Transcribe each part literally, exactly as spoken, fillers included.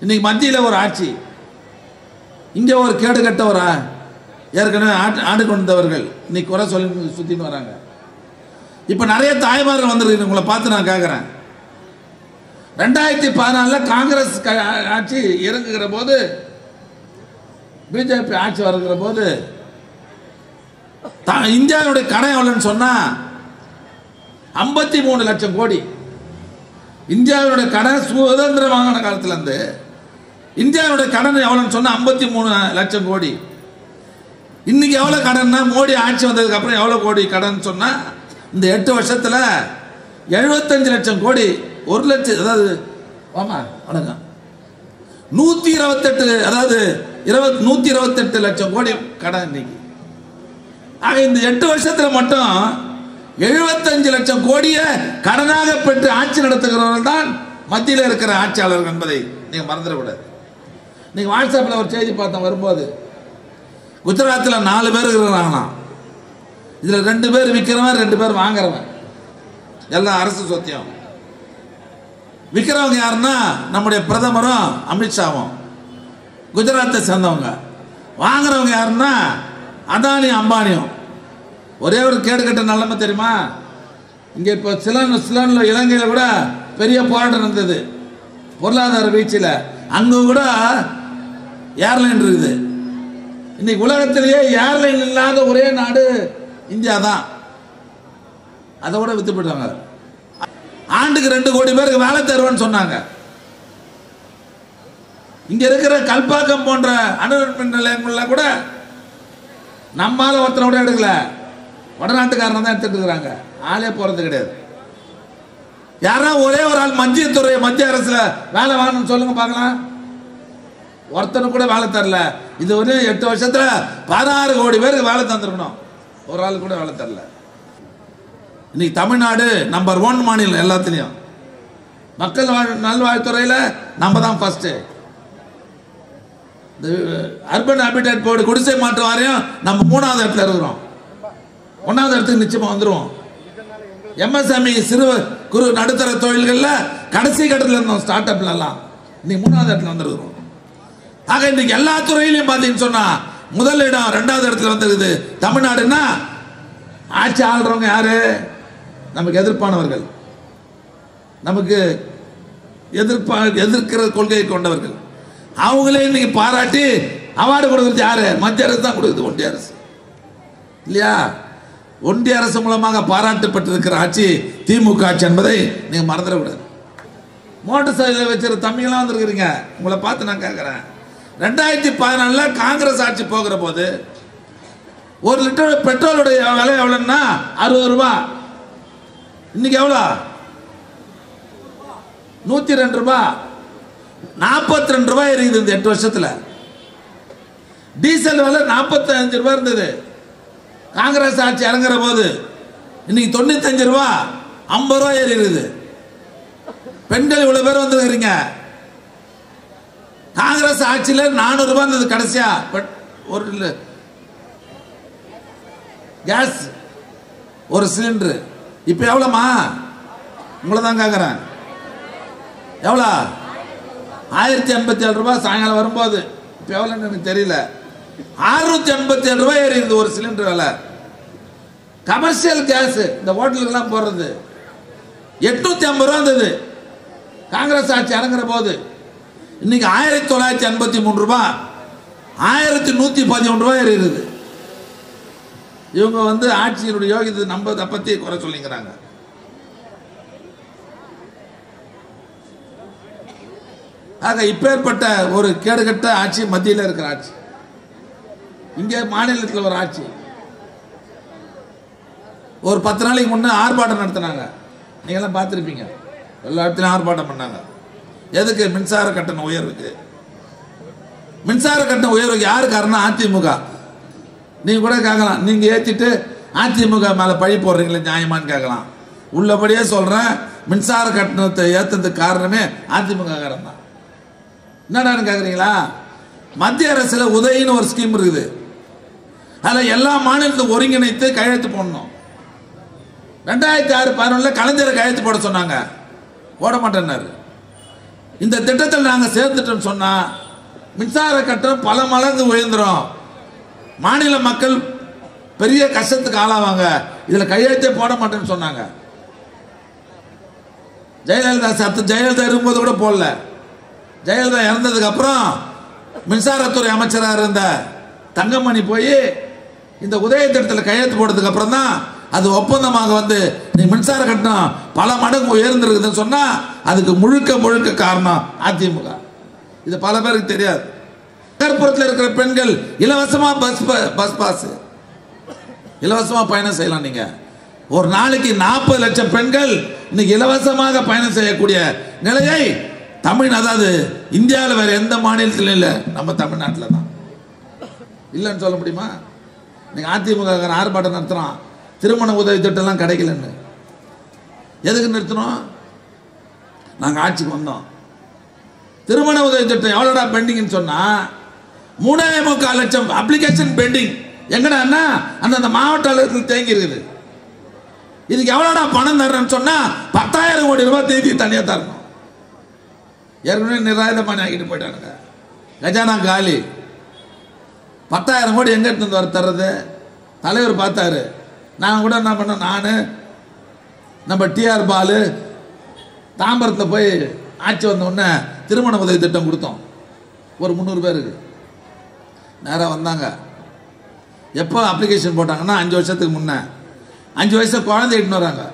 இன்னைக்கு மத்தியில் ஒரு ஆட்சி, இங்கே ஒரு கேடு கட்ட ஒரு ஏற்கனவே ஆண்டு கொண்டவர்கள் இன்னைக்கு குறை சொல்லி சுற்றின்னு வராங்க. இப்போ நிறைய தாய்மார்கள் வந்துருக்கு. உங்களை பார்த்து நான் கேட்குறேன், ரெண்டாயிரத்தி பதினாலில் காங்கிரஸ் ஆட்சி இறங்குகிற போது, பிஜேபி ஆட்சி வருகிற போது இந்தியாவுடைய கடன் எவ்வளோன்னு சொன்னா ஐம்பத்தி மூணு லட்சம் கோடி. இந்தியாவுடைய கடன் சுதந்திரம் வாங்கின காலத்திலேருந்து இந்தியாவுடைய கடன் எவ்வளோன்னு சொன்னா ஐம்பத்தி மூணு லட்சம் கோடி. இன்னைக்கு எவ்வளோ கடன்னா, மோடி ஆட்சி வந்ததுக்கு அப்புறம் எவ்வளோ கோடி கடன் சொன்னா, இந்த எட்டு வருஷத்தில் எழுபத்தஞ்சு லட்சம் கோடி, ஒரு லட்சம், அதாவது ஆமா வணக்கம் நூத்தி இருபத்தெட்டு, அதாவது இருபத்தி நூத்தி இருபத்தெட்டு லட்சம் கோடி கடன் இன்னைக்கு. ஆக இந்த எட்டு வருஷத்துல மட்டும் எழுபத்தஞ்சு லட்சம் கோடியை கடனாக பெற்று ஆட்சி நடத்துகிறவர்கள் தான் மத்தியில் இருக்கிற ஆட்சியாளர்கள் என்பதை நீங்க மறந்துடக்கூடாது. நீங்க வாட்ஸ்அப்ல ஒரு செய்தி பார்த்தோம் வரும்போது, குஜராத்தில் நாலு பேர் இருக்கிறாங்களாம். இதுல ரெண்டு பேர் விற்கிறவன், ரெண்டு பேர் வாங்குறவன், எல்லாம் அரசு சொத்தியம். விற்கிறவங்க யாருன்னா நம்முடைய பிரதமரும் அமித்ஷாவும் குஜராத்தை சேர்ந்தவங்க. வாங்குறவங்க யாருன்னா அதானி அம்பானியும். ஒரே ஒரு கேடு கட்ட நிலைமை தெரியுமா, இங்க இப்போ சிலன் சிலன்ல இலங்கையில கூட பெரிய போராட்டம் நடந்தது பொருளாதார வீழ்ச்சியில. அங்க கூட ஏர்லைன் இருக்குது. இன்னைக்கு உலகத்திலேயே ஏர்லைன் இல்லாத ஒரே நாடு இந்தியா தான். அதை கூட வித்து போயிட்டாங்க. ஆண்டுக்கு ரெண்டு கோடி பேருக்கு வேலை தருவேன்னு சொன்னாங்க. இங்க இருக்கிற கல்பாக்கம் போன்ற அணுமின் நிலையங்கள்ல கூட நம்மால ஒருத்தனை கூட எடுக்கல, வடநாட்டுக்காரன் தான் எடுத்துட்டு இருக்கிறாங்க. ஆளே போறது கிடையாது. யாரா ஒரே ஒரு ஆள் மத்திய துறை மத்திய அரசுல வேலை வாங்கணும்னு சொல்லுங்க பார்க்கலாம். ஒருத்தனு கூட வேலை தரல. இது ஒரு எட்டு வருஷத்துல பதினாறு கோடி பேருக்கு வேலை தந்திருக்கணும், ஒரு ஆள் கூட வேலை தரல. இன்னைக்கு தமிழ்நாடு நம்பர் ஒன் மாநிலம் எல்லாத்திலையும். மக்கள் நல்வாழ்வுத்துறையில நம்ம தான் ஃபர்ஸ்ட். அர்பன் ஹாபிடேட் போர்டு குடிசை மாற்று வாரியம் நம்ம மூணாவது இடத்துல இருக்கிறோம். ஒன்னாவது இடத்துக்கு நிச்சயமா வந்துருவோம். எம்எஸ்எம்இ சிறு குறு நடுத்தர தொழில்கள்ல கடைசி கட்டத்தில் இருந்தோம், ஸ்டார்ட் அப்ல எல்லாம். இன்னைக்கு மூணாவது இடத்துல வந்துருக்கிறோம். ஆக இன்னைக்கு எல்லா துறையிலையும் பார்த்தீங்கன்னு சொன்னா முதல் இடம் ரெண்டாவது இடத்துல வந்துருக்குது தமிழ்நாடுன்னா. ஆட்சி ஆள்றவங்க யாரு? நமக்கு எதிர்ப்பானவர்கள், நமக்கு எதிர்ப்பா எதிர்க்கிற கொள்கையை கொண்டவர்கள். அவங்களே இன்னைக்கு பாராட்டி அவார்டு கொடுக்குறது யாரு? மத்திய அரசு தான் கொடுக்குது, ஒன்றிய அரசு இல்லையா? ஒன்றிய அரசு மூலமாக பாராட்டப்பட்டிருக்கிற ஆட்சி திமுக ஆட்சி என்பதை நீங்க மறந்துடக்கூடாது. மோட்டார் சைக்கிள் வச்சிருக்க தம்பிகளாம் வந்துருக்கிறீங்க. உங்களை பார்த்து நான் கேட்கிறேன், ரெண்டாயிரத்தி பதினாலுல காங்கிரஸ் ஆட்சி போகிற போது ஒரு லிட்டர் பெட்ரோலுடைய விலை எவ்வளவுன்னா அறுபது ரூபாய். இன்னைக்கு எவ்வளோ? நூத்தி ரெண்டு ரூபாய், நாற்பத்தி ரெண்டு ரூபாய் இருக்குது இந்த எட்டு வருஷத்துல. டீசல் விலை நாற்பத்தி அஞ்சு ரூபாய் இருந்தது காங்கிரஸ் ஆட்சி இறங்குற போது. இன்னைக்கு தொண்ணூத்தி அஞ்சு ரூபாய், ஐம்பது ரூபாய் ஏறி இருக்குது. பெண்கள் இவ்வளவு பேர் வந்துருக்கிறீங்க. காங்கிரஸ் ஆட்சியில நானூறு ரூபாய் இருந்தது கடைசியா ஒரு கேஸ் ஒரு சிலிண்டர். இப்ப எவ்வளவுமா? உங்களை தான் கேட்கிறேன், எவ்வளோ? ஆயிரத்தி எண்பத்தி ஏழு ரூபாய் சாயங்காலம் வரும்போது. இப்ப எவ்வளவுன்னு எனக்கு தெரியல. அறுநூத்தி எண்பத்தி ஏழு ரூபாய் ஏறி இருக்குது ஒரு சிலிண்டர் விலை. கமர்ஷியல் கேஸ் இந்த ஹோட்டலுக்கு எல்லாம் போடுறது எட்நூத்தி ஐம்பது ரூபா இருந்தது காங்கிரஸ் ஆட்சி இறங்குற போது. இன்னைக்கு ஆயிரத்தி தொள்ளாயிரத்தி எண்பத்தி மூணு ரூபாய், ஆயிரத்தி நூத்தி பதிமூணு ரூபாய் ஏறி இருக்குது. இவங்க வந்து ஆட்சியினுடைய யோகியத்தை நம்ம பத்தி குறை சொல்லிக்கிறாங்க. ஆக இப்பேற்பட்ட ஒரு கேடுகட்ட ஆட்சி மத்தியில் இருக்கிற ஆட்சி. இங்கே மாநிலத்தில் ஒரு ஆட்சி. ஒரு பத்து நாளைக்கு முன்னே ஆர்ப்பாட்டம் நடத்தினாங்க, நீங்க எல்லாம் பார்த்துருப்பீங்க. எல்லா இடத்துலையும் ஆர்ப்பாட்டம் பண்ணாங்க. எதுக்கு? மின்சார கட்டண உயர்வுக்கு. மின்சார கட்டண உயர்வுக்கு யாரு காரணம்? அதிமுக. நீங்க கூட கேட்கலாம், நீங்க ஏத்திட்டு அதிமுக மேல பழி போடுறீங்களே நியாயமான்னு கேட்கலாம். உள்ளபடியே சொல்றேன், மின்சார கட்டணத்தை ஏத்ததுக்கு காரணமே அதிமுக காரணம் தான். என்னடான்னு கேக்குறீங்களா? மத்திய அரசுல உதயின்னு ஒரு ஸ்கீம் இருக்குது. அதுல எல்லா மாநிலத்துக்கும் ஒருங்கிணைத்து கையெழுத்து போடணும். ரெண்டாயிரத்தி ஆறு பதினொன்னுல கலைஞரை கையெழுத்து போட சொன்னாங்க, போட மாட்டேன்னாரு. இந்த திட்டத்தில் நாங்கள் சேர்த்துட்டோம் சொன்னா மின்சார கட்டணம் பல மடங்கு உயர்ந்துடும், மாநில மக்கள் பெரிய கஷ்டத்துக்கு ஆளாவாங்க, இதுல கையெழுத்தே போட மாட்டேன்னு சொன்னாங்க. ஜெயலலிதா சத்து ஜெயலலிதா இருக்கும்போது கூட போடல. ஜெயலலிதா இறந்ததுக்கு அப்புறம் மின்சாரத்துறை அமைச்சராக இருந்த தங்கமணி போய் இந்த உதய திட்டத்தில் கையெழுத்து போட்டதுக்கு அப்புறம் தான் அது ஒப்பந்தமாக வந்து நீ மின்சார கட்டணம் பல மடங்கு உயர்ந்திருக்குதுன்னு சொன்னா அதுக்கு முழுக்க முழுக்க காரணம் அதிமுக. இது பல பேருக்கு தெரியாது. நகர்ப்புறத்தில் இருக்கிற பெண்கள் இலவசமா பஸ் பஸ் பாஸ் இலவசமா பயணம் செய்யலாம். நீங்க ஒரு நாளைக்கு நாற்பது லட்சம் பெண்கள் இன்னைக்கு இலவசமாக பயணம் செய்யக்கூடிய நிலையை தமிழ், அதாவது இந்தியாவில் வேற எந்த மாநிலத்திலும் இல்லை, நம்ம தமிழ்நாட்டில் தான். இல்லைன்னு சொல்ல முடியுமா? நீங்க அதிமுக ஆர்ப்பாட்டம் நடத்துறோம், திருமண உதவி திட்டம்லாம் கிடைக்கலன்னு. எதுக்கு நிறுத்தணும்? நாங்க ஆட்சிக்கு வந்தோம். திருமண உதவி திட்டம் எவ்வளோடா பெண்டிங்னு சொன்னா மூணே முக்கால் லட்சம் அப்ளிகேஷன் பெண்டிங். எங்கடா அந்தந்த மாவட்ட அளவுக்கு தேங்கி இருக்குது. இதுக்கு எவ்வளோடா பணம் தர்றேன்னு சொன்னா பத்தாயிரம் கோடி ரூபாய் தேதி தனியாக தரணும். ஏற்கனவே நிராயுதபாணி ஆகிட்டு போயிட்டானுங்க, கஜானா காலி. பத்தாயிரம் கோடி எங்க இருந்து வர தர்றது? தலைவர் பார்த்தாரு. நான் கூட என்ன பண்ண, நான் நம்ம டிஆர் பாலு தாம்பரத்தில் போய் ஆட்சி வந்த உடனே திருமண உதவி திட்டம் கொடுத்தோம். ஒரு முந்நூறு பேருக்கு நேராக வந்தாங்க. எப்போ அப்ளிகேஷன் போட்டாங்கன்னா அஞ்சு வருஷத்துக்கு முன்னே. அஞ்சு வயசு குழந்தை இட்டுன்னு வராங்க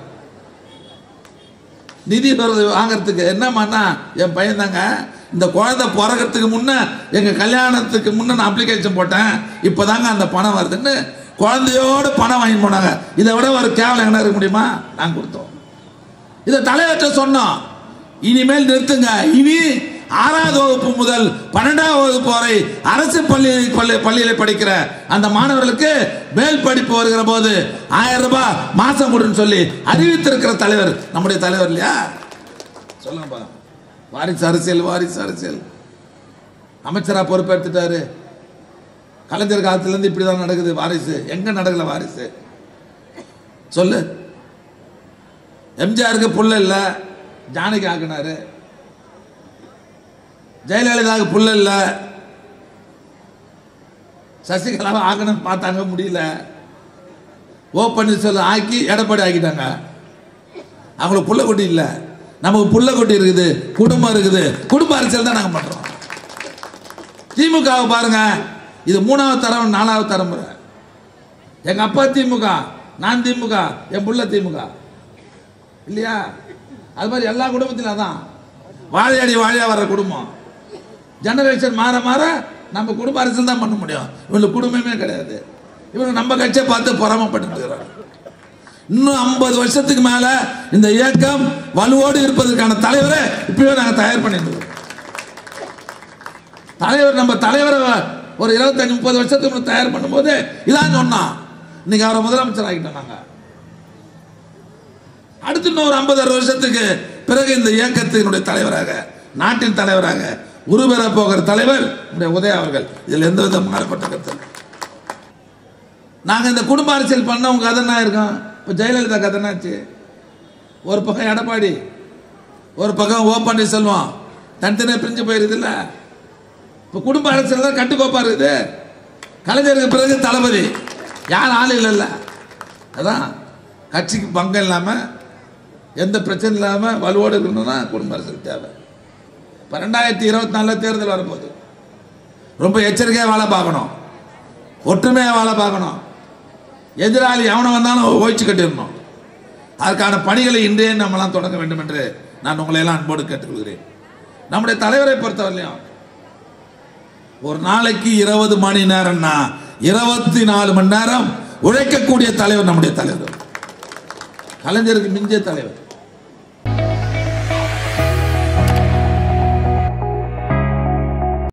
நிதி வாங்கறதுக்கு. என்னம்மா, என் பையன் தாங்க, இந்த குழந்தை பிறக்கிறதுக்கு முன்ன எங்க கல்யாணத்துக்கு முன்ன நான் அப்ளிகேஷன் போட்டேன், இப்பதாங்க அந்த பணம் வருதுன்னு குழந்தையோட பணம் வாங்கி போனாங்க. இதை விட ஒரு கேவலம் என்ன இருக்க முடியுமா? நாங்க கொடுத்தோம். இதை தலைவர்கிட்ட சொன்னோம், இனிமேல் நிறுத்துங்க. இனி ஆறாவது வகுப்பு முதல் பன்னெண்டாவது வகுப்பு வரை அரசு பள்ளி பள்ளியில் படிக்கிற அந்த மாணவர்களுக்கு மேல் படிப்பு வருகிற போது ஆயிரம் ரூபாய் மாசம் கொடுன்னு சொல்லி அறிவித்திருக்கிற தலைவர் நம்முடைய தலைவர் இல்லையா? சொல்லுங்க. வாரிசு அரசியல், வாரிசு அரசியல். அமைச்சரா பொறுப்பெடுத்துட்டாரு. கலைஞர் காலத்துல இருந்து இப்படிதான் நடக்குது. வாரிசு எங்க நடக்கல? வாரிசு சொல்லு. எம்ஜிஆருக்கு புள்ள இல்ல, ஜானகி ஆக்கினாரு. ஜெயலலிதாவுக்கு புள்ள இல்ல, சசிகலாவை ஆக்கணும் பார்த்தாங்க, முடியல. ஓ பன்னீர்செல்வம் ஆக்கி எடப்பாடி ஆக்கிட்டாங்க. அவங்களுக்கு புள்ள குட்டி இல்லை, நமக்கு புள்ள குட்டி இருக்குது, குடும்பம் இருக்குது. குடும்ப அரசியல் தான் நாங்கள் பண்றோம். திமுகவை பாருங்க, இது மூணாவது தரம் நாலாவது தலைமுறை. எங்க அப்பா திமுக, நான் திமுக, என் புள்ள திமுக இல்லையா? அது மாதிரி எல்லா குடும்பத்திலும் அதான் வாழையடி வாழையா வர்ற குடும்பம். ஜெனரேஷன் மாற மாற நம்ம குடும்ப அரசியல் தான் பண்ண முடியும். இவங்களுக்கு குடும்பமே கிடையாது. இவங்க நம்ம கட்சியை பார்த்து பொறாமப்பட்டு இருக்கிறாங்க. இன்னும் ஐம்பது வருஷத்துக்கு மேல இந்த இயக்கம் வலுவோடு இருப்பதற்கான தலைவரை இப்பவே நாங்க தயார் பண்ணிட்டு இருக்கோம். தலைவர் நம்ம தலைவரை ஒரு இருபத்தஞ்சு முப்பது வருஷத்துக்கு தயார் பண்ணும் போது இதான் சொன்னா, இன்னைக்கு அவரை முதலமைச்சர் ஆகிட்டோம். நாங்க அடுத்து இன்னொரு ஐம்பது அறுபது வருஷத்துக்கு பிறகு இந்த இயக்கத்தினுடைய தலைவராக, நாட்டின் தலைவராக உருவெற போகிற தலைவர் உதய அவர்கள். இதில் எந்த வித மாறுபட்ட கருத்து. நாங்க இந்த குடும்ப அரசியல் பண்ணவங்க கதை என்ன இருக்கோம்? இப்போ ஜெயலலிதா கதை என்னாச்சு? ஒரு பக்கம் எடப்பாடி, ஒரு பக்கம் ஓ பன்னீர்செல்வம், தனித்தனியாக பிரிஞ்சு போயிருது இல்ல. இப்போ குடும்ப அரசியல் தான் கட்டுக்கோப்பா இருக்குது. கலைஞருக்கு பிறகு தளபதி யார் ஆள் இல்லைல்ல. அதான் கட்சிக்கு பங்கம் இல்லாமல் எந்த பிரச்சனை இல்லாமல் வலுவோடு இருக்கணும்னா குடும்ப அரசியல் தேவை. இப்போ ரெண்டாயிரத்தி இருபத்தி நாலுல தேர்தல் வரும்போது ரொம்ப எச்சரிக்கையாக வேலை பார்க்கணும், ஒற்றுமையாக வேலை பார்க்கணும். எதிராளி எவனை வந்தாலும் ஓய்ச்சி கட்டிடணும். அதற்கான பணிகளை இன்றைய நம்மளாம் தொடங்க வேண்டும் என்று நான் உங்களை எல்லாம் அன்போடு கேட்டுக்கொள்கிறேன். நம்முடைய தலைவரை பொறுத்தவரையிலும் ஒரு நாளைக்கு இருபது மணி நேரம்னா இருபத்தி நாலு மணி நேரம் உழைக்கக்கூடிய தலைவர் நம்முடைய தலைவர். கலைஞருக்கு மிஞ்சிய தலைவர்.